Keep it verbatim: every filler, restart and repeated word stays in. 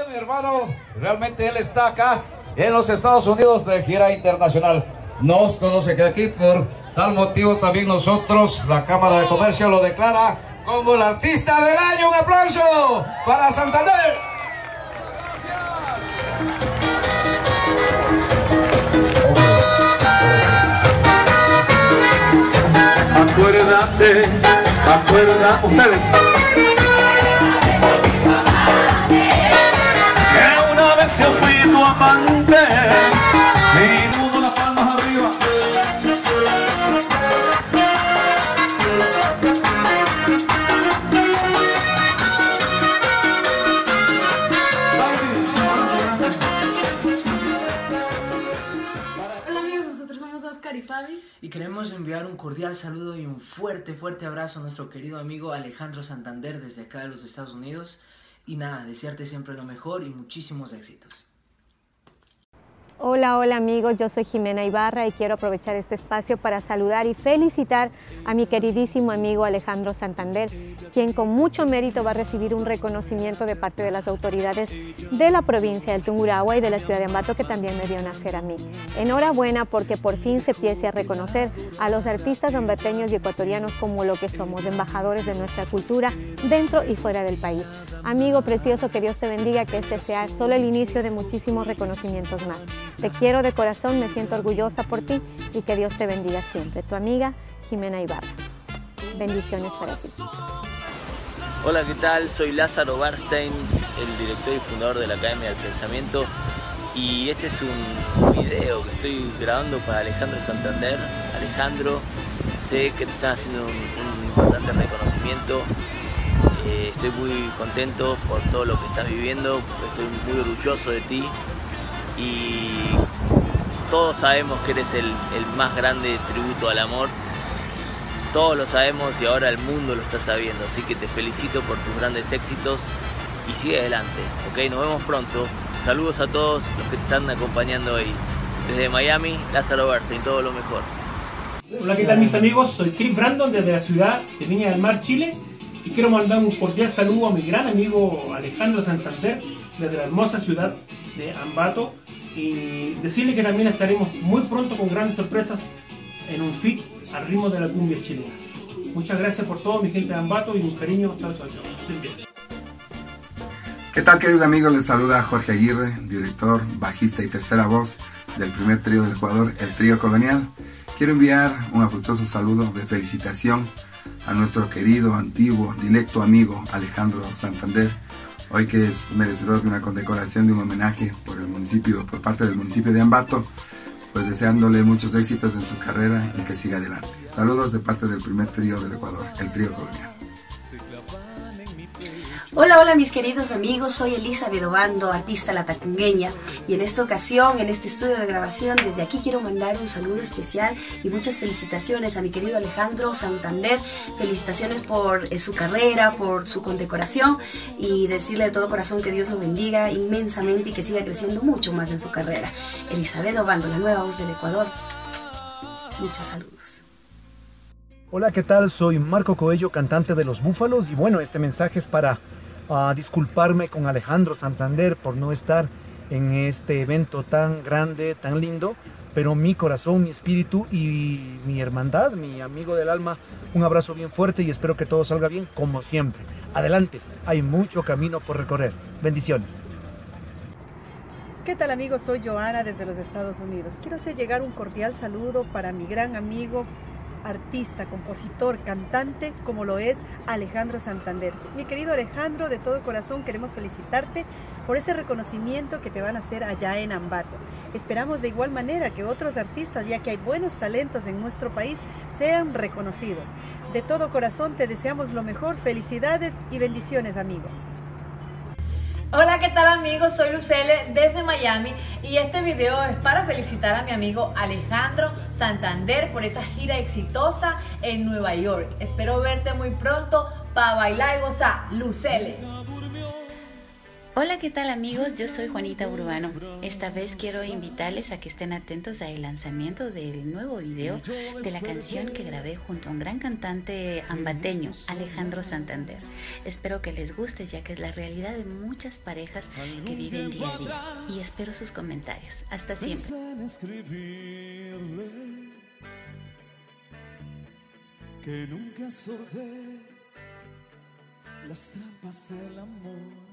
mi hermano, realmente él está acá en los Estados Unidos de gira internacional. Nos conoce que aquí, por tal motivo también nosotros, la Cámara de Comercio lo declara como el artista del año. Un aplauso para Santander. Acuérdate, acuérdate, ustedes. Que una vez yo fui tu amante y todo las palmas arriba. Hola amigos, nosotros somos Oscar y Fabi y queremos enviar un cordial saludo y un fuerte, fuerte abrazo a nuestro querido amigo Alejandro Santander desde acá de los Estados Unidos. Y nada, desearte siempre lo mejor y muchísimos éxitos. Hola, hola amigos, yo soy Jimena Ibarra y quiero aprovechar este espacio para saludar y felicitar a mi queridísimo amigo Alejandro Santander, quien con mucho mérito va a recibir un reconocimiento de parte de las autoridades de la provincia del Tungurahua y de la ciudad de Ambato, que también me vio nacer a mí. Enhorabuena porque por fin se empiece a reconocer a los artistas ambateños y ecuatorianos como lo que somos, embajadores de nuestra cultura dentro y fuera del país. Amigo precioso, que Dios te bendiga, que este sea solo el inicio de muchísimos reconocimientos más. Te quiero de corazón, me siento orgullosa por ti y que Dios te bendiga siempre. Tu amiga Jimena Ibarra. Bendiciones para ti. Hola, ¿qué tal? Soy Lázaro Barstein, el director y fundador de la Academia del Pensamiento, y este es un video que estoy grabando para Alejandro Santander. Alejandro, sé que te están haciendo un, un importante reconocimiento. Eh, estoy muy contento por todo lo que estás viviendo, estoy muy orgulloso de ti. Y todos sabemos que eres el, el más grande tributo al amor. Todos lo sabemos y ahora el mundo lo está sabiendo. Así que te felicito por tus grandes éxitos y sigue adelante, ¿ok? Nos vemos pronto. Saludos a todos los que te están acompañando hoy. Desde Miami, Lázaro Berstein, todo lo mejor. Hola, ¿qué tal mis amigos? Soy Chris Brandon desde la ciudad de Viña del Mar, Chile. Y quiero mandar un cordial saludo a mi gran amigo Alejandro Santander desde la hermosa ciudad de Ambato, y decirle que también estaremos muy pronto con grandes sorpresas en un feat al ritmo de la cumbia chilena. Muchas gracias por todo, mi gente de Ambato, y un cariño. Chao, chao, chao. Estén bien. ¿Qué tal, queridos amigos? Les saluda Jorge Aguirre, director, bajista y tercera voz del primer trío del Ecuador, el Trío Colonial. Quiero enviar un afectuoso saludo de felicitación a nuestro querido, antiguo, directo amigo Alejandro Santander, hoy que es merecedor de una condecoración, de un homenaje por el municipio, por parte del municipio de Ambato, pues deseándole muchos éxitos en su carrera y que siga adelante. Saludos de parte del primer trío del Ecuador, el Trío Colonial. Hola, hola mis queridos amigos, soy Elizabeth Obando, artista latacungueña, y en esta ocasión, en este estudio de grabación, desde aquí quiero mandar un saludo especial y muchas felicitaciones a mi querido Alejandro Santander. Felicitaciones por eh, su carrera, por su condecoración, y decirle de todo corazón que Dios lo bendiga inmensamente y que siga creciendo mucho más en su carrera. Elizabeth Obando, la nueva voz del Ecuador. Muchos saludos. Hola, ¿qué tal? Soy Marco Coello, cantante de Los Búfalos, y bueno, este mensaje es para uh, disculparme con Alejandro Santander por no estar en este evento tan grande, tan lindo, pero mi corazón, mi espíritu y mi hermandad, mi amigo del alma, un abrazo bien fuerte y espero que todo salga bien como siempre. Adelante, hay mucho camino por recorrer. Bendiciones. ¿Qué tal amigos? Soy Joana desde los Estados Unidos. Quiero hacer llegar un cordial saludo para mi gran amigo, artista, compositor, cantante, como lo es Alejandro Santander. Mi querido Alejandro, de todo corazón queremos felicitarte por ese reconocimiento que te van a hacer allá en Ambato. Esperamos de igual manera que otros artistas, ya que hay buenos talentos en nuestro país, sean reconocidos. De todo corazón te deseamos lo mejor, felicidades y bendiciones, amigo. Hola, ¿qué tal amigos? Soy Lucele desde Miami y este video es para felicitar a mi amigo Alejandro Santander por esa gira exitosa en Nueva York. Espero verte muy pronto para bailar y gozar. Lucele. Hola, ¿qué tal amigos? Yo soy Juanita Urbano. Esta vez quiero invitarles a que estén atentos al lanzamiento del nuevo video de la canción que grabé junto a un gran cantante ambateño, Alejandro Santander. Espero que les guste, ya que es la realidad de muchas parejas que viven día a día. Y espero sus comentarios. Hasta siempre. Que nunca sorteé las trampas del amor.